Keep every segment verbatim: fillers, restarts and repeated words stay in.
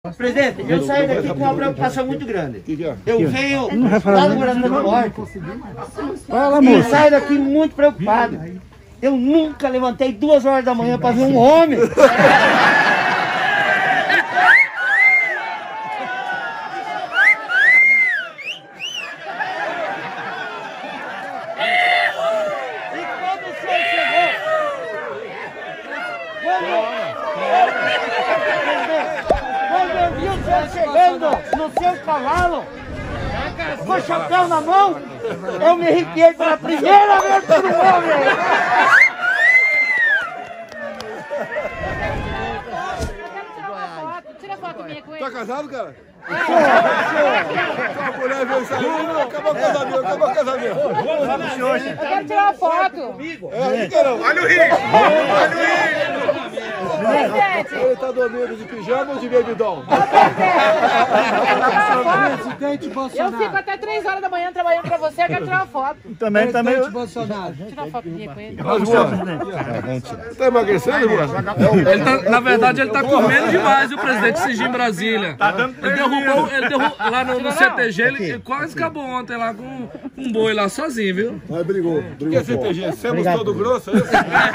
Presidente, eu saí daqui com uma preocupação muito grande. Que que é? Eu venho lá do Guarani do Norte Fala, e moço. saio daqui muito preocupado. Eu nunca levantei duas horas da manhã para ver um homem. Quando eu vi o senhor chegando no seu cavalo, com o chapéu na mão, eu me arrepiei pela primeira vez por um homem. Tira foto minha com ele. Tá casado, cara? A mulher veio sair, acabou o casamento, acabou o casamento. Eu quero tirar uma foto. É, não quero. Olha o Rio! Olha o Rio! Ele tá dormindo de pijama ou de bebidão? Presidente Bolsonaro. Eu fico até três horas da manhã trabalhando pra você, eu quero tirar uma foto. Também, também. Tirar uma foto minha com ele. Você tá emagrecendo, moço? Ele tá, na verdade, ele tá comendo demais, o presidente Xi em Brasília. Ele derrubou, ele derrubou lá no, no C T G, ele, ele quase acabou ontem lá com um boi lá sozinho, viu? Mas brigou, brigou. Que é C T G? Semos todo grosso, é isso?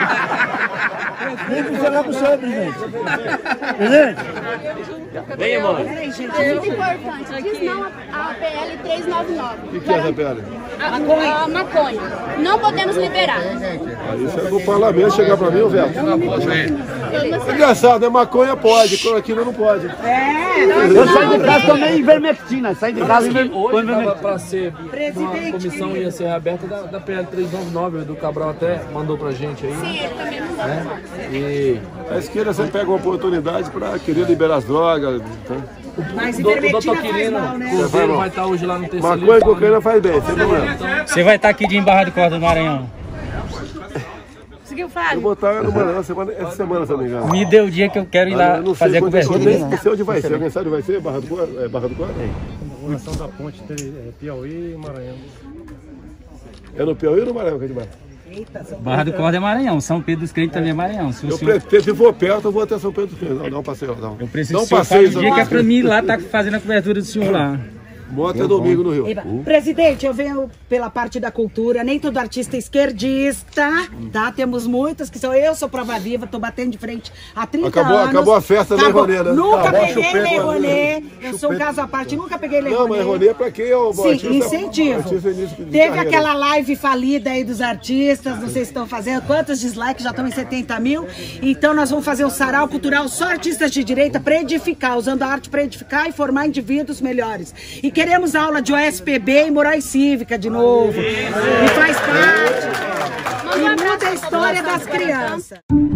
Vem funcionar pro senhor, presidente. Presidente. Vem, mano. Peraí, gente, é muito importante. Diz não a P L trezentos e noventa e nove. O que, que é essa pele? A maconha. A maconha. Não podemos liberar. Aí isso é pro parlamento chegar pra mim, ô Veto. Engraçado, né? Maconha pode, cloroquina não pode. Eu saí de casa tomei ivermectina. Saí de casa e Hoje estava para ser, uma comissão ia ser aberta da, da P L trezentos e noventa e nove, o Edu Cabral até mandou pra gente aí. Sim, ele também não né? E A esquerda sempre pega uma oportunidade pra querer liberar as drogas. Tá? Mas o doutor Quirino, o Cordeiro vai estar hoje lá no terceiro. Maconha e cocaína faz bem, sem problema. Você vai estar aqui de Barra de Corda do Maranhão. Conseguiu, Eu Fábio? vou estar no Maranhão semana, essa semana, se não me engano. Me deu o dia que eu quero ir lá Eu não sei fazer a quando é, cobertura. nem não sei onde vai ser. Alguém sabe onde vai ser? Barra do Quadro? É Barra do Quadro? Começação da ponte entre Piauí e Maranhão. É no Piauí ou no Maranhão que a gente vai? Barra do Corda é Maranhão, São Pedro dos Crentes também é Maranhão. Se o Eu senhor... pretendo, se for perto, eu vou até São Pedro dos Crentes. Não, dá um passeio, não. Eu preciso Dá um que o senhor passeio, fale o dia que é pra mim ir lá estar fazendo a cobertura do senhor lá. Moto é domingo no Rio. Presidente, eu venho pela parte da cultura, nem todo artista é esquerdista, tá? Temos muitos que são, eu sou prova viva, tô batendo de frente há trinta Acabou, anos. acabou a festa da Acabou. Ronê, né? Nunca Acabou a peguei chupeta, Lei Rouanet, né? eu sou um caso à parte, nunca peguei Lei Não, Rouanet. mas Ronê é pra quem? Eu, Sim, artista, incentivo. artista início de Teve carreira. aquela live falida aí dos artistas, não sei se estão fazendo, quantos dislikes, já estão em setenta mil. Então nós vamos fazer um sarau cultural só artistas de direita para edificar, usando a arte para edificar e formar indivíduos melhores. E queremos aula de O S P B e moral e cívica de novo. E faz parte. E muda a história das crianças.